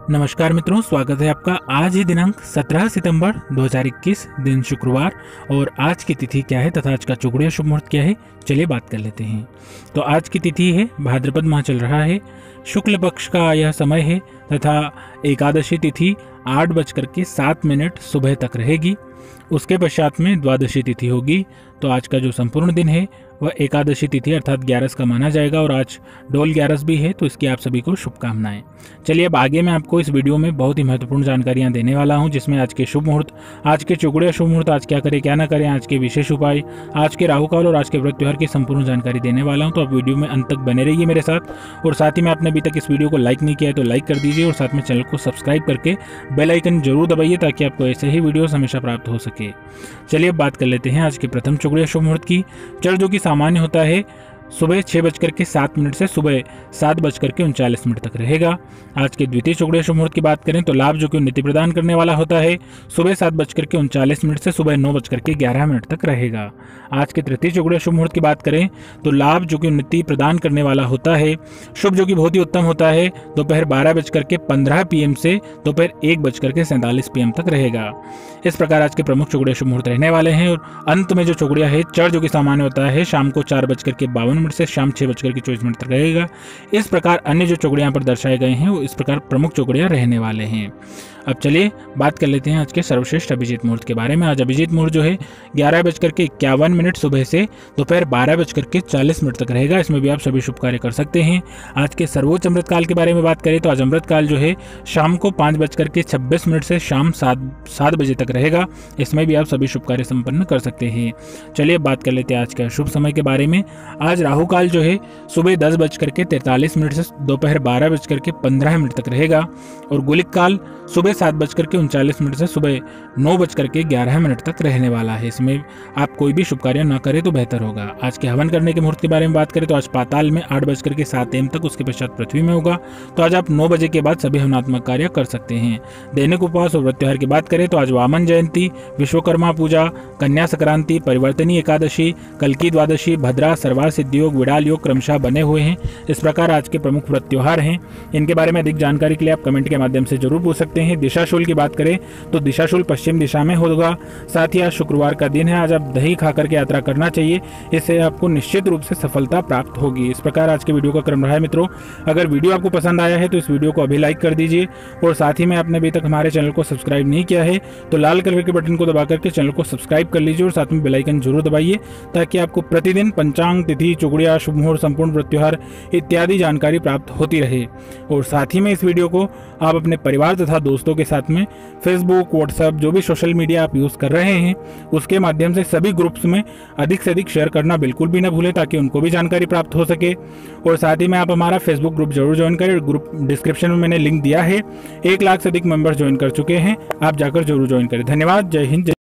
नमस्कार मित्रों, स्वागत है आपका। आज ही दिनांक 17 सितंबर 2021 दिन शुक्रवार और आज की तिथि क्या है तथा आज का चुगड़िया शुभ मुहूर्त क्या है, चलिए बात कर लेते हैं। तो आज की तिथि है, भाद्रपद माह चल रहा है, शुक्ल पक्ष का यह समय है तथा एकादशी तिथि 8:07 सुबह तक रहेगी। उसके पश्चात में द्वादशी तिथि होगी। तो आज का जो संपूर्ण दिन है वह एकादशी तिथि अर्थात 11 का माना जाएगा और आज डोल 11 भी है, तो इसकी आप सभी को शुभकामनाएं। चलिए अब आगे मैं आपको इस वीडियो में बहुत ही महत्वपूर्ण जानकारियां देने वाला हूं, जिसमें आज के शुभ मुहूर्त, आज के चुगड़िया शुभ मुहूर्त, आज क्या करें क्या ना करें, आज के विशेष उपाय, आज के राहु काल और आज के व्रत त्योहार की संपूर्ण जानकारी देने वाला हूं। तो आप वीडियो में अंत तक बने रहिए मेरे साथ। और साथ ही में आपने अभी तक इस वीडियो को लाइक नहीं किया है तो लाइक कर दीजिए और साथ में चैनल को सब्सक्राइब करके बेल आइकन जरूर दबाइए ताकि आपको ऐसे ही वीडियोस हमेशा प्राप्त हो सके। चलिए अब बात कर लेते हैं आज के प्रथम चुगड़िया शुभ मुहूर्त की। चढ़ जो कि सामान्य होता है सुबह 6:07 से सुबह 7:39 तक रहेगा। आज के द्वितीय चुगड़िया शुभ मुहूर्त की बात करें तो लाभ जो कि उन्नति प्रदान करने वाला होता है सुबह 7:39 से सुबह 9:11 तक रहेगा। आज के तृतीय चुगड़िया शुभ मुहूर्त की बात करें तो लाभ जो कि उन्नति प्रदान करने वाला होता है, शुभ जो कि बहुत ही उत्तम होता है, दोपहर 12:15 PM से दोपहर 1:47 PM तक रहेगा। इस प्रकार आज के प्रमुख चुगड़िया शुभ मुहूर्त रहने वाले हैं। और अंत में जो चुगड़िया है चढ़ जो कि सामान्य होता है शाम को 4:52 से शाम 6:24 तक रहेगा। इस प्रकार अन्य जो चुगड़ियां पर दर्शाए गए हैं वो इस प्रकार प्रमुख चुगड़ियां रहने वाले हैं। अब चलिए बात कर लेते हैं आज के सर्वश्रेष्ठ अभिजीत मुहूर्त के बारे में। आज अभिजीत मुहूर्त जो है 11:51 सुबह से दोपहर 12:40 तक रहेगा। इसमें भी आप सभी शुभ कार्य कर सकते हैं। आज के सर्वोच्च अमृत काल के बारे में बात करें तो आज अमृत काल जो है शाम को 5:26 से शाम 7 बजे तक रहेगा। इसमें भी आप सभी शुभ कार्य संपन्न कर सकते हैं। चलिए बात कर लेते हैं आज के शुभ समय के बारे में। आज राहु काल जो है सुबह 10:43 से दोपहर 12:15 तक रहेगा और गुलिक काल सुबह 7:39 से सुबह 9:11 तक रहने वाला है। इसमें आप कोई भी शुभ कार्य न करें तो बेहतर होगा। आज के हवन करने के मुहूर्त के बारे में बात करें तो आज पाताल में 8:07 AM तक, उसके पश्चात पृथ्वी में होगा। तो आज आप 9 बजे के बाद सभी हवनात्मक कार्य कर सकते हैं। दैनिक उपवास और व्रत त्योहार की बात करें तो आज वामन जयंती, विश्वकर्मा पूजा, कन्या संक्रांति, परिवर्तनी एकादशी, कल्की द्वादशी, भद्रा, सर्वा सिद्धि योग, विडाल योग क्रमशः बने हुए हैं। इस प्रकार आज के प्रमुख व्रत त्योहार हैं। इनके बारे में अधिक जानकारी के लिए आप कमेंट के माध्यम से जरूर पूछ सकते हैं। दिशाशूल की बात करें तो दिशाशूल पश्चिम दिशा में होगा। साथ ही आज शुक्रवार का दिन है। आज आप दही खाकर के यात्रा करना चाहिए, इससे आपको निश्चित रूप से सफलता प्राप्त होगी। इस प्रकार आज के वीडियो का क्रम रहा है मित्रों। अगर वीडियो आपको पसंद आया है तो इस वीडियो को अभी लाइक कर दीजिए और साथ ही में आपने अभी तक हमारे चैनल को सब्सक्राइब नहीं किया है तो लाल कलर के बटन को दबा करके चैनल को सब्सक्राइब कर लीजिए और साथ में बेल आइकन जरूर दबाइए ताकि आपको प्रतिदिन पंचांग, तिथि, चुगड़िया, शुभ मुहूर्त, संपूर्ण व्रत त्योहार इत्यादि जानकारी प्राप्त होती रहे। और साथ ही में इस वीडियो को आप अपने परिवार तथा दोस्तों के साथ में फेसबुक, व्हाट्सएप, जो भी सोशल मीडिया आप यूज कर रहे हैं उसके माध्यम से सभी ग्रुप्स में अधिक से अधिक शेयर करना बिल्कुल भी न भूलें ताकि उनको भी जानकारी प्राप्त हो सके। और साथ ही में आप हमारा फेसबुक ग्रुप जरूर ज्वाइन करें। ग्रुप डिस्क्रिप्शन में मैंने लिंक दिया है। 1 लाख से अधिक मेंबर्स ज्वाइन कर चुके हैं, आप जाकर जरूर ज्वाइन करें। धन्यवाद। जय हिंद।